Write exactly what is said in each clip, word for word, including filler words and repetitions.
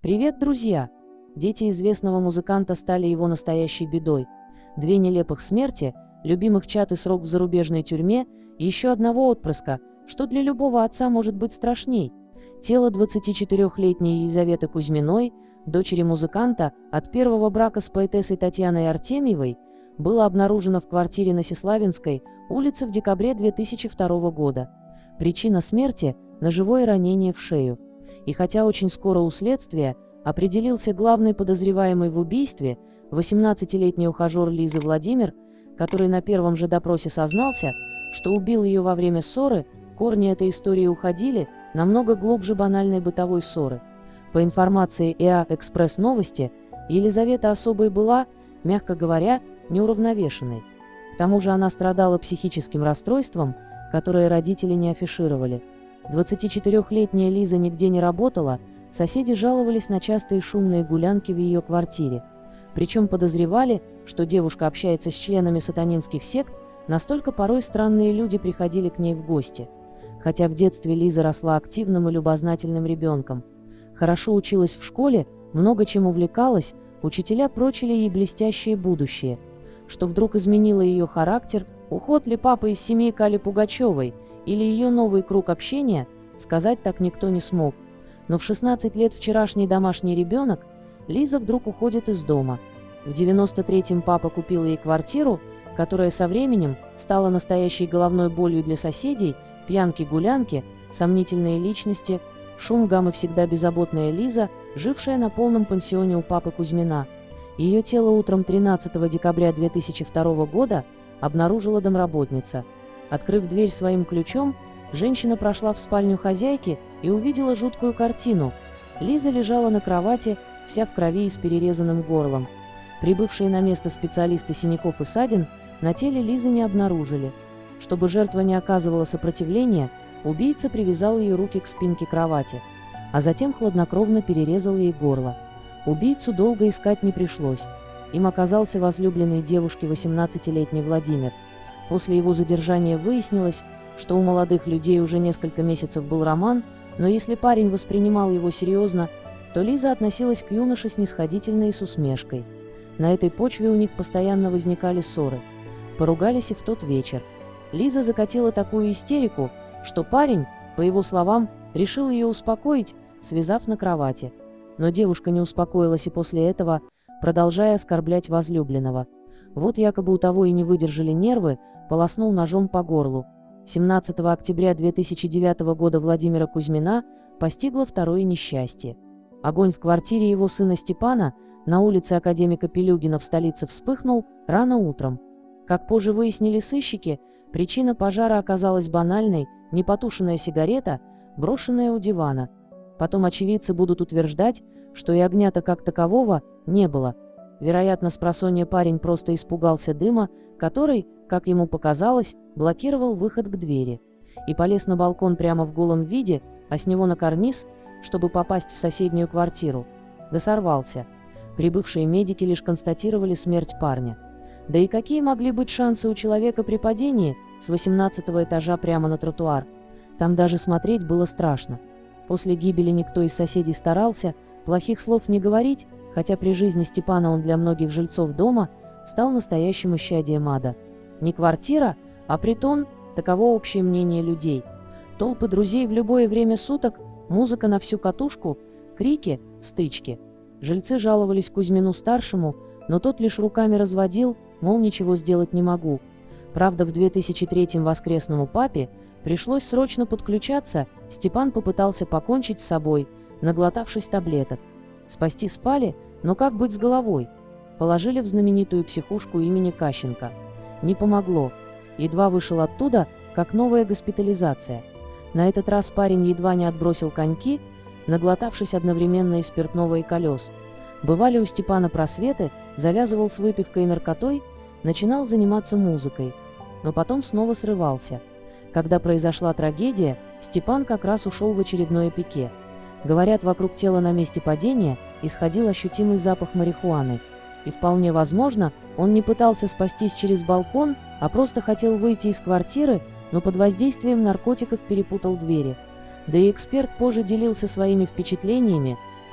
Привет, друзья! Дети известного музыканта стали его настоящей бедой. Две нелепых смерти, любимых чад и срок в зарубежной тюрьме, и еще одного отпрыска, что для любого отца может быть страшней. Тело двадцатичетырёхлетней Елизаветы Кузьминой, дочери музыканта от первого брака с поэтессой Татьяной Артемьевой, было обнаружено в квартире на Сеславинской улице в декабре две тысячи второго года. Причина смерти – ножевое ранение в шею. И хотя очень скоро у следствия определился главный подозреваемый в убийстве, восемнадцатилетний ухажер Лизы Владимир, который на первом же допросе сознался, что убил ее во время ссоры, корни этой истории уходили намного глубже банальной бытовой ссоры. По информации ЭА «Экспресс Новости», Елизавета особой была, мягко говоря, неуравновешенной. К тому же она страдала психическим расстройством, которое родители не афишировали. двадцатичетырёхлетняя Лиза нигде не работала, соседи жаловались на частые шумные гулянки в ее квартире. Причем подозревали, что девушка общается с членами сатанинских сект, настолько порой странные люди приходили к ней в гости. Хотя в детстве Лиза росла активным и любознательным ребенком. Хорошо училась в школе, много чем увлекалась, учителя прочили ей блестящее будущее. Что вдруг изменило ее характер, уход ли папы из семьи Кали Пугачевой или ее новый круг общения, сказать так никто не смог. Но в шестнадцать лет вчерашний домашний ребенок, Лиза вдруг уходит из дома. В девяносто третьем папа купил ей квартиру, которая со временем стала настоящей головной болью для соседей, пьянки-гулянки, сомнительные личности, шум, гам и всегда беззаботная Лиза, жившая на полном пансионе у папы Кузьмина. Ее тело утром тринадцатого декабря две тысячи второго года обнаружила домработница. Открыв дверь своим ключом, женщина прошла в спальню хозяйки и увидела жуткую картину. Лиза лежала на кровати, вся в крови и с перерезанным горлом. Прибывшие на место специалисты синяков и ссадин на теле Лизы не обнаружили. Чтобы жертва не оказывала сопротивления, убийца привязал ее руки к спинке кровати, а затем хладнокровно перерезал ей горло. Убийцу долго искать не пришлось. Им оказался возлюбленный девушки восемнадцатилетний Владимир. После его задержания выяснилось, что у молодых людей уже несколько месяцев был роман, но если парень воспринимал его серьезно, то Лиза относилась к юноше снисходительно и с усмешкой. На этой почве у них постоянно возникали ссоры. Поругались и в тот вечер. Лиза закатила такую истерику, что парень, по его словам, решил ее успокоить, связав на кровати. Но девушка не успокоилась и после этого, продолжая оскорблять возлюбленного. Вот якобы у того и не выдержали нервы, полоснул ножом по горлу. семнадцатого октября две тысячи девятого года Владимира Кузьмина постигло второе несчастье. Огонь в квартире его сына Степана на улице Академика Пелюгина в столице вспыхнул рано утром. Как позже выяснили сыщики, причина пожара оказалась банальной – непотушенная сигарета, брошенная у дивана. Потом очевидцы будут утверждать, что и огня-то как такового не было. Вероятно, спросонья парень просто испугался дыма, который, как ему показалось, блокировал выход к двери. И полез на балкон прямо в голом виде, а с него на карниз, чтобы попасть в соседнюю квартиру. Да сорвался. Прибывшие медики лишь констатировали смерть парня. Да и какие могли быть шансы у человека при падении с восемнадцатого этажа прямо на тротуар? Там даже смотреть было страшно. После гибели никто из соседей старался плохих слов не говорить, хотя при жизни Степана он для многих жильцов дома стал настоящим исчадием ада. Не квартира, а притон – таково общее мнение людей. Толпы друзей в любое время суток, музыка на всю катушку, крики, стычки. Жильцы жаловались Кузьмину-старшему, но тот лишь руками разводил, мол, ничего сделать не могу. Правда, в две тысячи третьем воскресному папе пришлось срочно подключаться, Степан попытался покончить с собой, наглотавшись таблеток. Спасти спали, но как быть с головой? Положили в знаменитую психушку имени Кащенко. Не помогло. Едва вышел оттуда, как новая госпитализация. На этот раз парень едва не отбросил коньки, наглотавшись одновременно и спиртного, и колес. Бывали у Степана просветы, завязывал с выпивкой и наркотой, начинал заниматься музыкой. Но потом снова срывался. Когда произошла трагедия, Степан как раз ушел в очередное пике. Говорят, вокруг тела на месте падения исходил ощутимый запах марихуаны. И вполне возможно, он не пытался спастись через балкон, а просто хотел выйти из квартиры, но под воздействием наркотиков перепутал двери. Да и эксперт позже делился своими впечатлениями,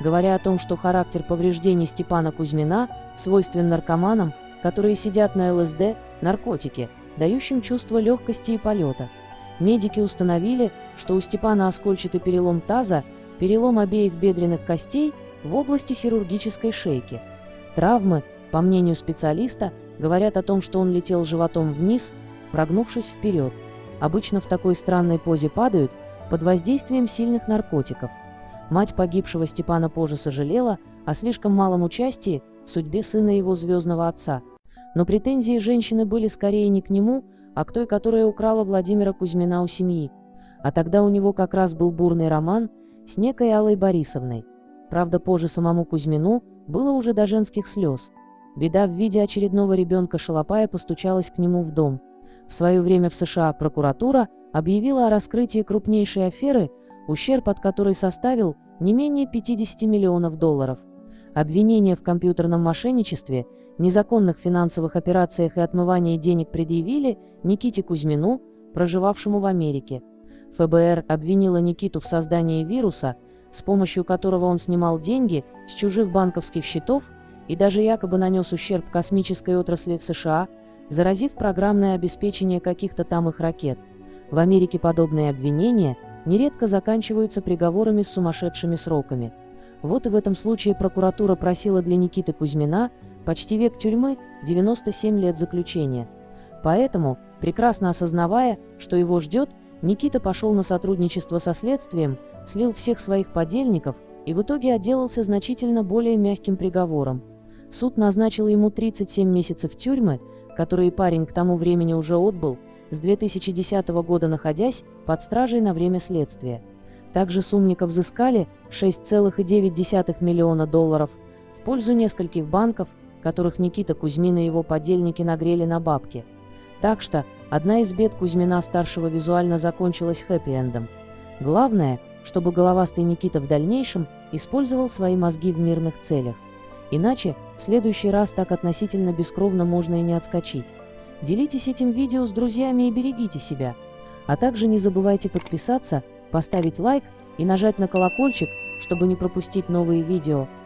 говоря о том, что характер повреждений Степана Кузьмина свойствен наркоманам, которые сидят на ЛСД, наркотике, дающем чувство легкости и полета. Медики установили, что у Степана оскольчатый перелом таза, перелом обеих бедренных костей в области хирургической шейки. Травмы, по мнению специалиста, говорят о том, что он летел животом вниз, прогнувшись вперед. Обычно в такой странной позе падают под воздействием сильных наркотиков. Мать погибшего Степана позже сожалела о слишком малом участии в судьбе сына его звездного отца. Но претензии женщины были скорее не к нему, а к той, которая украла Владимира Кузьмина у семьи. А тогда у него как раз был бурный роман с некой Аллой Борисовной. Правда, позже самому Кузьмину было уже до женских слез. Беда в виде очередного ребенка-шалопая постучалась к нему в дом. В свое время в США прокуратура объявила о раскрытии крупнейшей аферы, ущерб от которой составил не менее пятидесяти миллионов долларов. Обвинения в компьютерном мошенничестве, незаконных финансовых операциях и отмывании денег предъявили Никите Кузьмину, проживавшему в Америке. ФБР обвинила Никиту в создании вируса, с помощью которого он снимал деньги с чужих банковских счетов и даже якобы нанес ущерб космической отрасли в США, заразив программное обеспечение каких-то там их ракет. В Америке подобные обвинения нередко заканчиваются приговорами с сумасшедшими сроками. Вот и в этом случае прокуратура просила для Никиты Кузьмина почти век тюрьмы, девяносто семь лет заключения. Поэтому, прекрасно осознавая, что его ждет, Никита пошел на сотрудничество со следствием, слил всех своих подельников и в итоге отделался значительно более мягким приговором. Суд назначил ему тридцать семь месяцев тюрьмы, которые парень к тому времени уже отбыл, с две тысячи десятого года находясь под стражей на время следствия. Также с умника взыскали шесть целых девять десятых миллиона долларов в пользу нескольких банков, которых Никита Кузьмин и его подельники нагрели на бабки. Так что одна из бед Кузьмина-старшего визуально закончилась хэппи-эндом. Главное, чтобы головастый Никита в дальнейшем использовал свои мозги в мирных целях. Иначе в следующий раз так относительно бескровно можно и не отскочить. Делитесь этим видео с друзьями и берегите себя. А также не забывайте подписаться, поставить лайк и нажать на колокольчик, чтобы не пропустить новые видео.